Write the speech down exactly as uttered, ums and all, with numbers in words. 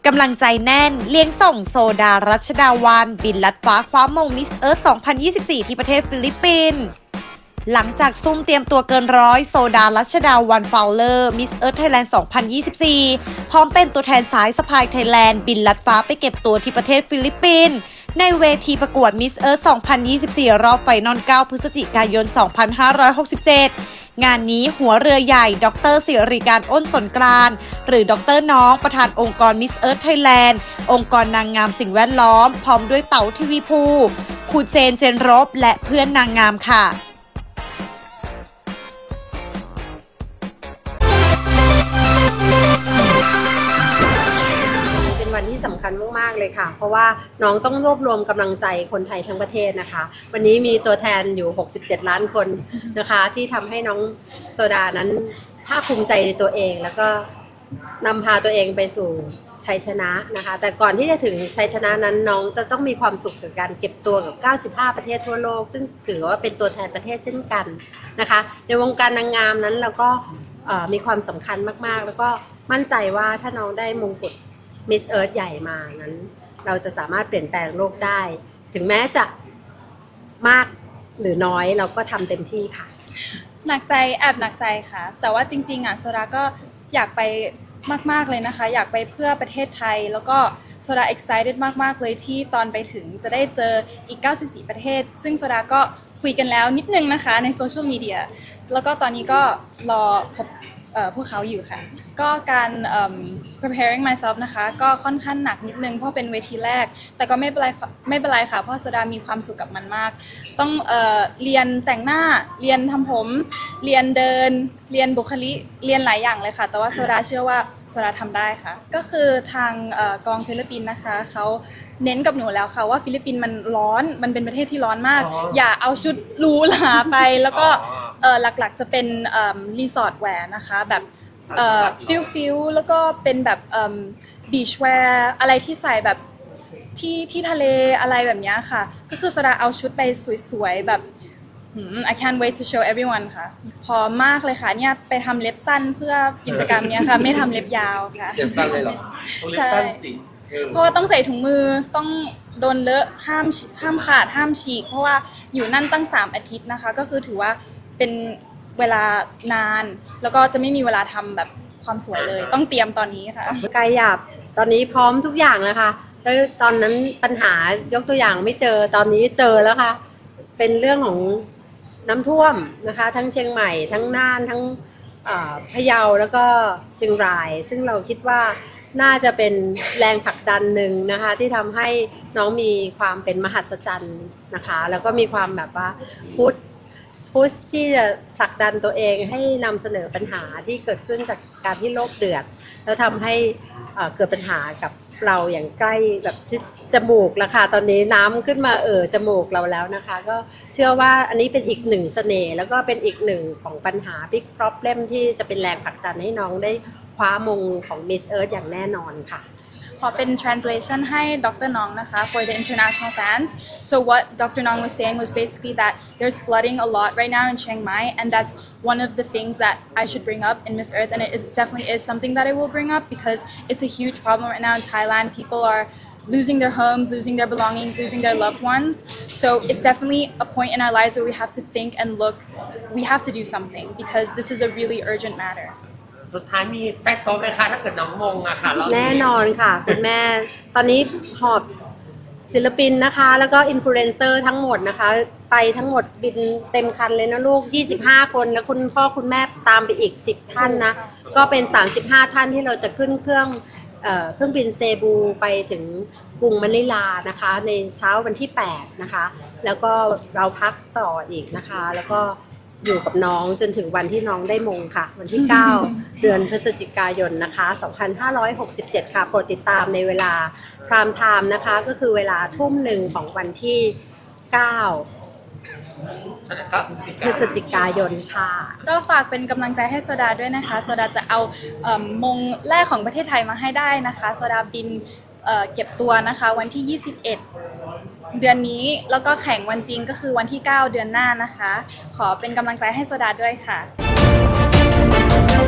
กำลังใจแน่นเลี้ยงส่งโซดารัชดาวันบินลัดฟ้าคว้ามงมิสเอิร์ธ สองพันยี่สิบสี่ ที่ประเทศฟิลิปปินส์หลังจากซุ่มเตรียมตัวเกินร้อยโซดารัชดาวันฟาวเลอร์มิสเอิร์ธไทยแลนด์ สองพันยี่สิบสี่ พร้อมเป็นตัวแทนสายสะพายไทยแลนด์บินลัดฟ้าไปเก็บตัวที่ประเทศฟิลิปปินส์ในเวทีประกวดมิสเอิร์ธ สองพันยี่สิบสี่ รอบไฟนอล เก้า พฤศจิกายน สองพันห้าร้อยหกสิบเจ็ด งานนี้หัวเรือใหญ่ดร.ศิริการอ้นสนกรานต์หรือดร.น้องประธานองค์กรมิสเอิร์ธไทยแลนด์องค์กรนางงามสิ่งแวดล้อมพร้อมด้วยเต๋าทีวีภูครูเจนเจนรบและเพื่อนนางงามค่ะวันที่สำคัญมากๆเลยค่ะเพราะว่าน้องต้องรวบรวมกำลังใจคนไทยทั้งประเทศนะคะวันนี้มีตัวแทนอยู่หกสิบเจ็ดล้านคนนะคะที่ทำให้น้องโซดานั้นภาคภูมิใจในตัวเองแล้วก็นำพาตัวเองไปสู่ชัยชนะนะคะแต่ก่อนที่จะถึงชัยชนะนั้นน้องจะต้องมีความสุขกับการเก็บตัวกับเก้าสิบห้าประเทศทั่วโลกซึ่งถือว่าเป็นตัวแทนประเทศเช่นกันนะคะในวงการนางงามนั้นเราก็มีความสำคัญมากๆแล้วก็มั่นใจว่าถ้าน้องได้มงกุฎมิสเอิร์ธใหญ่มานั้นเราจะสามารถเปลี่ยนแปลงโลกได้ถึงแม้จะมากหรือน้อยเราก็ทำเต็มที่ค่ะหนักใจแอบหนักใจค่ะแต่ว่าจริงๆอ่ะโซดาก็อยากไปมากๆเลยนะคะอยากไปเพื่อประเทศไทยแล้วก็โซดา excited มากๆเลยที่ตอนไปถึงจะได้เจออีกเก้าสิบสี่ประเทศซึ่งโซดาก็คุยกันแล้วนิดนึงนะคะในโซเชียลมีเดียแล้วก็ตอนนี้ก็รอพบพวกเขาอยู่ค่ะก็การ preparing myself นะคะก็ค่อนข้างหนักนิดนึงเพราะเป็นเวทีแรกแต่ก็ไม่เป็นไรไม่เป็นไรค่ะเพราะโซดามีความสุขกับมันมากต้องเอ่อเรียนแต่งหน้าเรียนทำผมเรียนเดินเรียนบุคลิกเรียนหลายอย่างเลยค่ะแต่ว่าโซดาเชื่อว่าโซดาทำได้ค่ะก็คือทางกองฟิลิปปินส์นะคะเขาเน้นกับหนูแล้วค่ะว่าฟิลิปปินส์มันร้อนมันเป็นประเทศที่ร้อนมาก อ, อย่าเอาชุดหรูหราไปแล้วก็หลักๆจะเป็นรีสอร์ทแวร์นะคะแบบฟิลฟิลแล้วก็เป็นแบบบีชแวร์อะไรที่ใส่แบบที่ที่ทะเลอะไรแบบนี้ค่ะก็คือโซดาเอาชุดไปสวยๆแบบ I can't wait to show everyone ค่ะพร้อมมากเลยค่ะเนี่ยไปทำเล็บสั้นเพื่อกิจกรรมนี้ค่ะไม่ทำเล็บยาวค่ะเล็บสั้นเลยเหรอใช่เพราะว่าต้องใส่ถุงมือต้องโดนเลอะห้ามห้ามขาดห้ามฉีกเพราะว่าอยู่นั่นตั้งสามอาทิตย์นะคะก็คือถือว่าเป็นเวลานานแล้วก็จะไม่มีเวลาทำแบบความสวยเลยต้องเตรียมตอนนี้ค่ะกายหยาบตอนนี้พร้อมทุกอย่างแล้วค่ะแล้วตอนนั้นปัญหายกตัวอย่างไม่เจอตอนนี้เจอแล้วค่ะเป็นเรื่องของน้ำท่วมนะคะทั้งเชียงใหม่ทั้งน่านทั้งพะเยาแล้วก็เชียงรายซึ่งเราคิดว่าน่าจะเป็นแรงผลักดันหนึ่งนะคะที่ทำให้น้องมีความเป็นมหัศจรรย์นะคะแล้วก็มีความแบบว่าพุทธพุทธที่จะผลักดันตัวเองให้นำเสนอปัญหาที่เกิดขึ้นจากการที่โลกเดือดแล้วทำให้เกิดปัญหากับเราอย่างใกล้แบบชิดจมูกแล้วค่ะตอนนี้น้ำขึ้นมาเอ่อจมูกเราแล้วนะคะก็เชื่อว่าอันนี้เป็นอีกหนึ่งเสน่ห์แล้วก็เป็นอีกหนึ่งของปัญหา Big Problem ที่จะเป็นแรงผลักดันให้น้องได้คว้ามงของ Miss Earth อย่างแน่นอนค่ะขอเป็น translation ให้ดร. Nong นะคะ for the international fans. So what Doctor Nong was saying was basically that there's flooding a lot right now in Chiang Mai, and that's one of the things that I should bring up in Miss Earth, and it definitely is something that I will bring up because it's a huge problem right now in Thailand. People are losing their homes, losing their belongings, losing their loved ones. So it's definitely a point in our lives where we have to think and look. We have to do something because this is a really urgent matter. สุดท้ายมีแตกโต๊ะไหมคะถ้าเกิดน้องมงอะค่ะแน่นอนค่ะคุณแม่ตอนนี้หอบศิลปินนะคะแล้วก็อินฟลูเอนเซอร์ทั้งหมดนะคะไปทั้งหมดบินเต็มคันเลยนะลูกยี่สิบห้าคนแล้วคุณพ่อคุณแม่ตามไปอีกสิบท่านนะก็เป็นสามสิบห้าท่านที่เราจะขึ้นเครื่องเอ่อเครื่องบินเซบูไปถึงกรุงมะนิลานะคะในเช้าวันที่แปดนะคะแล้วก็เราพักต่ออีกนะคะแล้วก็อยู่กับน้องจนถึงวันที่น้องได้มงค่ะวันที่เก้าเดือนพฤศจิกายนนะคะสองพันห้าร้อยหกสิบเจ็ดค่ะโปรดติดตามในเวลาพรามไทม์นะคะก็คือเวลาทุ่มหนึ่งของวันที่เก้าพฤศจิกายนค่ะก็ฝากเป็นกำลังใจให้โซดาด้วยนะคะโซดาจะเอาเอ่อมงแรกของประเทศไทยมาให้ได้นะคะโซดาบินเอ่อเก็บตัวนะคะวันที่ยี่สิบเอ็ดเดือนนี้แล้วก็แข่งวันจริงก็คือวันที่เก้าเดือนหน้านะคะขอเป็นกำลังใจให้โซดาด้วยค่ะ